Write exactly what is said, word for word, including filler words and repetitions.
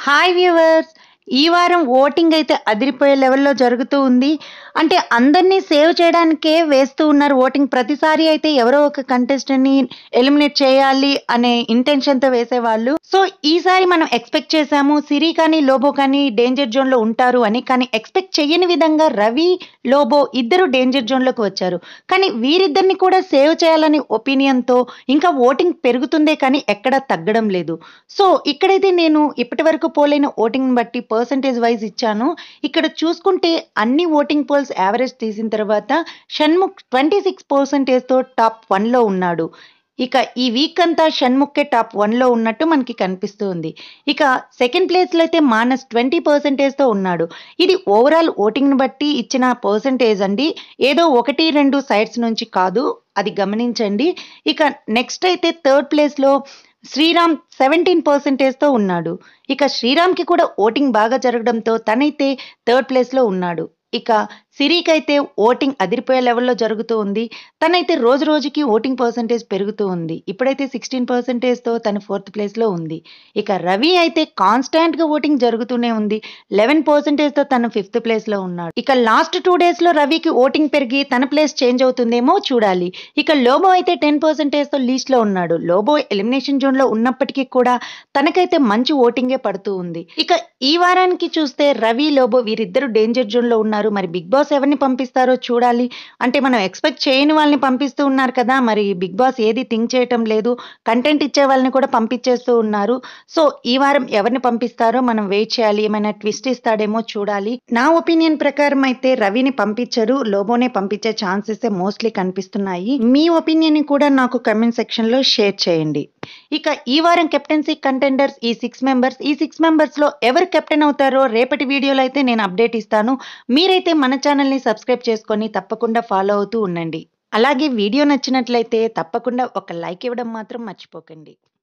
Hi viewers! ఈ వారం voting అయితే అదిరిపోయే లెవెల్‌లో జరుగుతూ ఉంది. అంటే అందరిని సేవ్ చేయడానికే వేస్తూ ఉన్నారు ఓటింగ్. ప్రతిసారి అయితే ఎవరో ఒక కంటెస్టెంట్‌ని ఎలిమినేట్ చేయాలి అనే ఇంటెన్షన్‌తో వేసేవాళ్ళు. సో, ఈసారి మనం ఎక్స్‌పెక్ట్ చేసాము సిరి కానీ, లోబో కానీ డేంజర్ జోన్‌లో ఉంటారు అని. కానీ ఎక్స్‌పెక్ట్ చెయ్యని విధంగా రవి, లోబో ఇద్దరు డేంజర్ జోన్‌లోకి వచ్చారు. కానీ వీరిద్దరిని కూడా సేవ్ చేయాలని ఒపీనియన్‌తో ఇంకా ఓటింగ్ పెరుగుతుందే కానీ ఎక్కడా తగ్గడం లేదు. సో, ఇక్కడైతే నేను ఇప్పటివరకు పోలైన ఓటింగ్‌ని బట్టి పర్సెంటేజ్ వైస్ ఇచ్చాను. ఇక్కడ చూసుకుంటే అన్ని ఓటింగ్ పోల్స్ యావరేజ్ తీసిన తర్వాత షణ్ముఖ్ ఇరవై ఆరు పర్సెంటేజ్‌తో టాప్ వన్‌లో ఉన్నాడు. ఇక ఈ వీక్ అంతా షణ్ముఖే టాప్ వన్‌లో ఉన్నట్టు మనకి కనిపిస్తూ ఉంది. ఇక సెకండ్ ప్లేస్‌లో అయితే మానస్ ఇరవై పర్సెంటేజ్‌తో ఉన్నాడు. ఇది ఓవరాల్ ఓటింగ్‌ని బట్టి ఇచ్చిన పర్సెంటేజ్ అండి. ఏదో ఒకటి, రెండు సైడ్స్ నుంచి కాదు. అది గమనించండి. ఇక నెక్స్ట్ అయితే థర్డ్ ప్లేస్‌లో శ్రీరామ్ పదిహేడు పర్సెంటేజ్‌తో ఉన్నాడు. ఇక శ్రీరామ్‌కి కూడా ఓటింగ్ బాగా జరగడంతో తనైతే థర్డ్ ప్లేస్‌లో ఉన్నాడు. ఇక సిరికైతే ఓటింగ్ అదిరిపోయే లెవెల్‌లో జరుగుతూ ఉంది. తనైతే రోజు రోజుకి ఓటింగ్ పర్సెంటేజ్ పెరుగుతూ ఉంది. ఇప్పుడైతే పదహారు పర్సెంటేజ్‌తో తను ఫోర్త్ ప్లేస్‌లో ఉంది. ఇక రవి అయితే కాన్స్టాంట్‌గా ఓటింగ్ జరుగుతూనే ఉంది. పదకొండు పర్సెంటేజ్‌తో తను ఫిఫ్త్ ప్లేస్‌లో ఉన్నాడు. ఇక లాస్ట్ రెండు డేస్‌లో రవికి ఓటింగ్ పెరిగి తన ప్లేస్ చేంజ్ అవుతుందేమో చూడాలి. ఇక లోబో అయితే పది పర్సెంటేజ్‌తో లీస్ట్‌లో ఉన్నాడు. లోబో ఎలిమినేషన్ జోన్‌లో ఉన్నప్పటికీ కూడా తనకైతే మంచి ఓటింగే పడుతూ ఉంది. ఇక ఈ వారానికి చూస్తే రవి, లోబో వీరిద్దరూ డేంజర్ జోన్‌లో ఉన్నారు. మరి బిగ్ బాస్ ఎవరిని పంపిస్తారో చూడాలి. అంటే మనం ఎక్స్‌పెక్ట్ చేయని వాళ్ళని పంపిస్తూ ఉన్నారు కదా! మరి బిగ్ బాస్ ఏది థింక్ చేయటం లేదు. కంటెంట్ ఇచ్చే వాళ్ళని కూడా పంపించేస్తూ ఉన్నారు. సో, ఈ వారం ఎవరిని పంపిస్తారో మనం వెయిట్ చేయాలి. ఏమైనా ట్విస్ట్ ఇస్తాడేమో చూడాలి. నా ఒపీనియన్ ప్రకారం అయితే రవిని పంపించరు. లోబోనే పంపించే ఛాన్సెసే మోస్ట్‌లీ కనిపిస్తున్నాయి. మీ ఒపీనియన్‌ని కూడా నాకు కామెంట్ సెక్షన్‌లో షేర్ చేయండి. ఇక ఈ వారం కెప్టెన్సీ కంటెండర్స్ ఈ సిక్స్ మెంబర్స్. ఈ సిక్స్ మెంబర్స్‌లో ఎవరు కెప్టెన్ అవుతారో రేపటి వీడియోలో అయితే నేను అప్డేట్ ఇస్తాను. మీరైతే మన ఛానల్‌ని సబ్స్క్రైబ్ చేసుకొని తప్పకుండా ఫాలో అవుతూ ఉండండి. అలాగే వీడియో నచ్చినట్లయితే తప్పకుండా ఒక లైక్ ఇవ్వడం మాత్రం మర్చిపోకండి.